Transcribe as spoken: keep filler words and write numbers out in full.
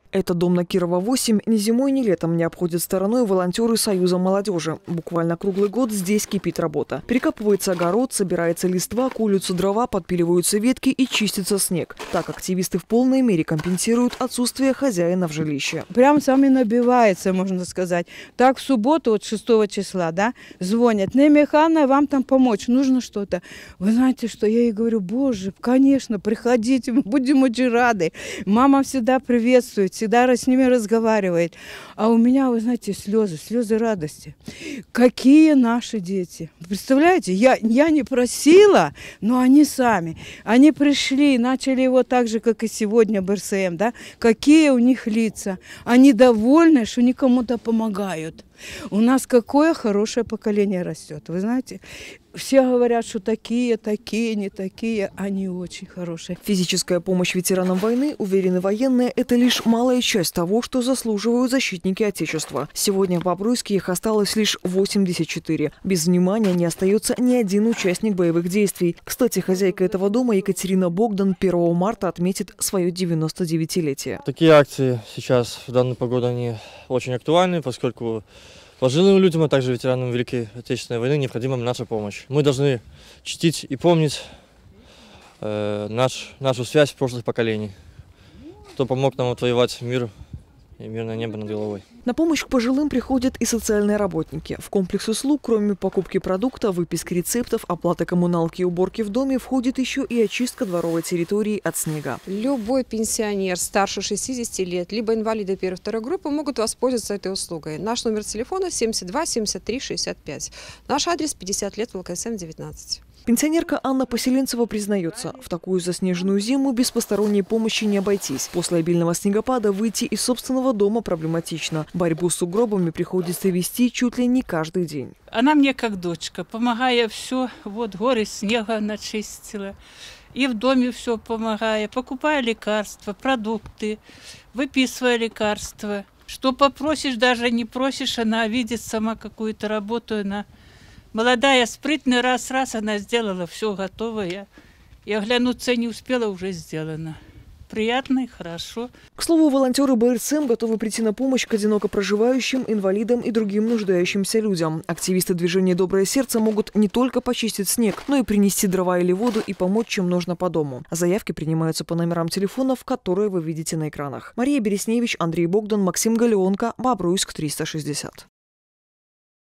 Это дом на Кирова, восемь. Ни зимой, ни летом не обходят стороной волонтеры Союза молодежи. Буквально круглый год здесь кипит работа. Перекапывается огород, собирается листва, колются дрова, подпиливаются ветки и чистится снег. Так активисты в полной мере компенсируют отсутствие хозяина в жилище. Прям сами набивается, можно сказать. Так в субботу, вот шестого числа, да, звонят. Немия Михайловна, вам там помочь, нужно что-то. Вы знаете, что я ей говорю: боже, конечно, приходите, мы будем очень рады. Мама всегда приветствует, всегда с ними разговаривает. А у меня, вы знаете, слезы, слезы радости. Какие наши дети. Представляете, я, я не просила, но они сами. Они пришли, начали его так же, как и сегодня бэ эр эс эм, да. Какие у них лица. Они довольны, что они кому-то помогают. У нас какое хорошее поколение растет. Вы знаете, все говорят, что такие, такие, не такие. Они очень хорошие. Физическая помощь ветеранам войны, уверены военные, это лишь малая часть того, что заслуживают защитники Отечества. Сегодня в Бобруйске их осталось лишь восемьдесят четыре. Без внимания не остается ни один участник боевых действий. Кстати, хозяйка этого дома Екатерина Богдан первого марта отметит свое девяносто девятилетие. Такие акции сейчас в данную погоду они очень актуальны, поскольку пожилым людям, а также ветеранам Великой Отечественной войны необходима наша помощь. Мы должны чтить и помнить э, наш, нашу связь прошлых поколений, кто помог нам отвоевать мир и мирное небо над головой. На помощь к пожилым приходят и социальные работники. В комплекс услуг, кроме покупки продукта, выписки рецептов, оплаты коммуналки и уборки в доме, входит еще и очистка дворовой территории от снега. Любой пенсионер старше шестидесяти лет, либо инвалиды первой-второй группы могут воспользоваться этой услугой. Наш номер телефона семьдесят два семьдесят три шестьдесят пять. Наш адрес пятьдесят лет, вэ ка эс эм девятнадцать. Пенсионерка Анна Поселенцева признается, в такую заснеженную зиму без посторонней помощи не обойтись. После обильного снегопада выйти из собственного дома проблематично. Борьбу с сугробами приходится вести чуть ли не каждый день. Она мне как дочка, помогая все, вот горы снега начистила. И в доме все помогая, покупая лекарства, продукты, выписывая лекарства. Что попросишь, даже не просишь, она видит сама какую-то работу, она молодая, спрытная, раз-раз она сделала все готовое. И оглянуться не успела, уже сделано. Приятно и хорошо. К слову, волонтеры бэ эр эс эм готовы прийти на помощь к одиноко проживающим, инвалидам и другим нуждающимся людям. Активисты движения «Доброе сердце» могут не только почистить снег, но и принести дрова или воду и помочь, чем нужно по дому. Заявки принимаются по номерам телефонов, которые вы видите на экранах. Мария Бересневич, Андрей Богдан, Максим Галеонко, Бобруйск триста шестьдесят.